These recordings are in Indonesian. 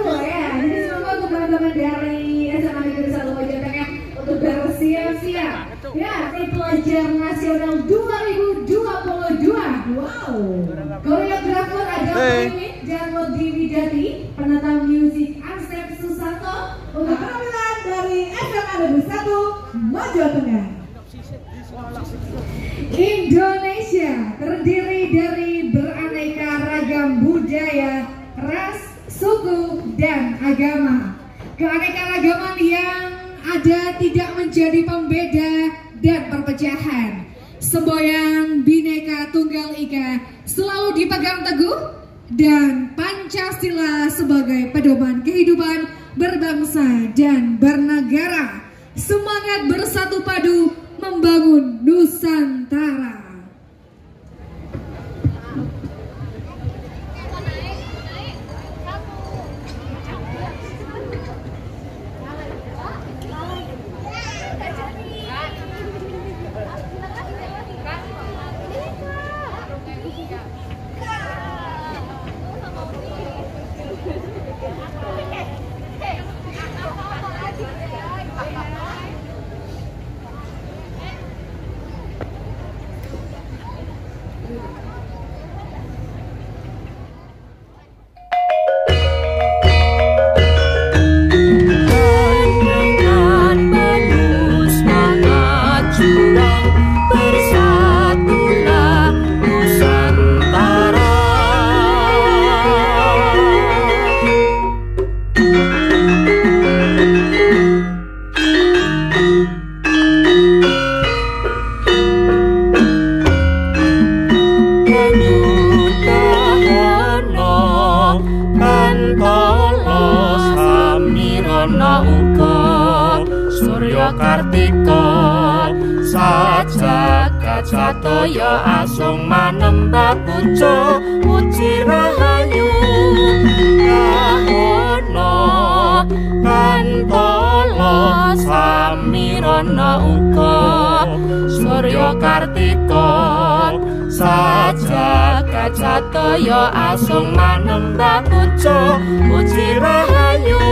dulu ya. Jadi semoga untuk teman-teman dari SMA Negeri 1 Mojokerto untuk bersiap-siap ya di Pelajar Nasional 2022. Wow. Koreografer adalah Mimin Jarwodi Widati, penata musik Asep Susanto untuk penampilan dari SMA Negeri 1 Mojokerto. Indonesia terdiri dari beraneka ragam budaya, ras, suku, dan agama. Keanekaragaman yang ada tidak menjadi pembeda dan perpecahan. Semboyan Bhinneka Tunggal Ika selalu dipegang teguh dan Pancasila sebagai pedoman kehidupan berbangsa dan bernegara. Semangat bersatu padu membangun Nusantara. Sajatoya asung manembah pucuk puji rahayu kahono kantala samirana uga Surya Kartika sajagat sataya asung manembah pucuk puji rahayu.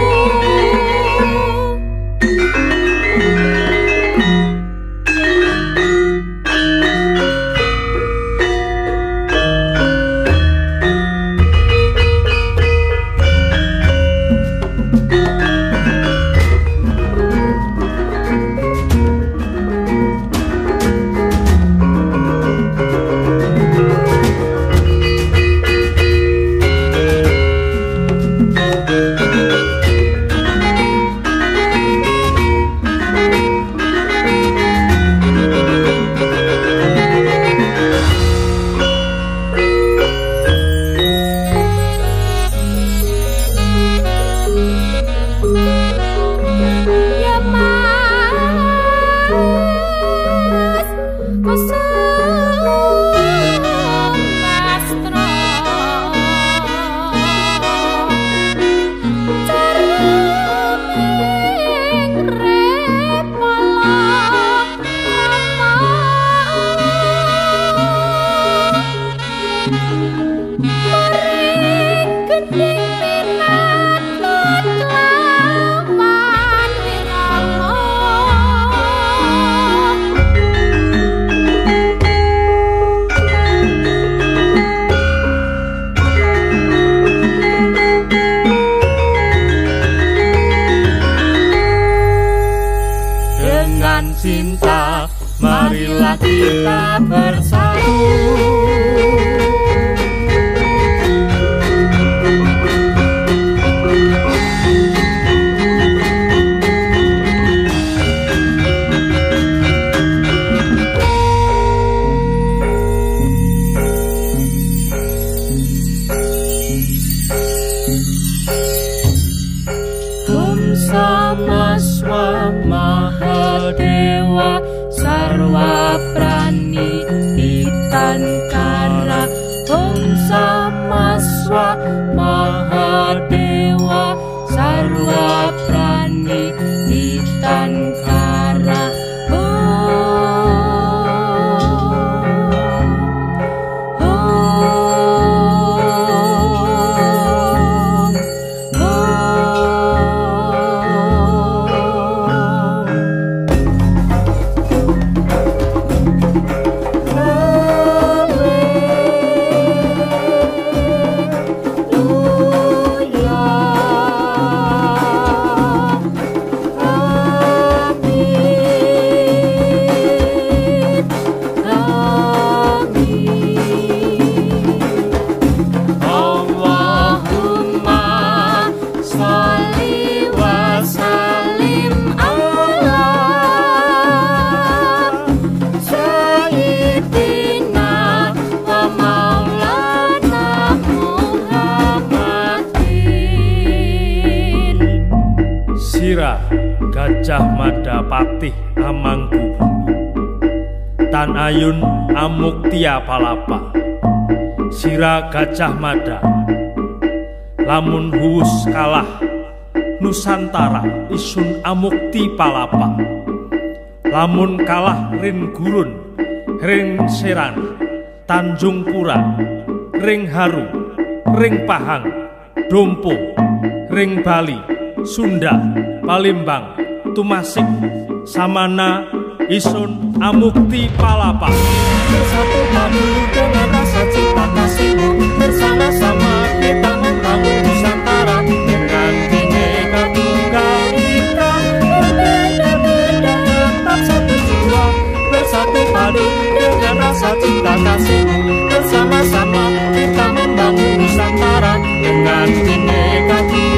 Cinta, marilah kita bersatu. Om Sama Mahadewa Sarwa Prani Titankara. Om Sama Mahadewa Sarwa Prani Titankara. Om Sira Gajah Mada Patih Amangkubumi, Tan Ayun Amuktia Palapa. Sira Gajah Mada, lamun huwus kalah Nusantara isun amukti palapa. Lamun kalah ring gurun, ring seran, Tanjung Pura, ring Haru, ring Pahang, Dompo, ring Bali, Sunda, Palembang, Tumasik, Samana, isun amukti palapa. Bersatu padu dengan rasa cinta kasihmu, bersama-sama kita membangun Nusantara dengan Bhinneka Tunggal Ika. Berbeda-beda tetap satu jiwa, bersatu padu dengan rasa cinta kasihmu, bersama-sama kita membangun Nusantara dengan Bhinneka Tunggal Ika.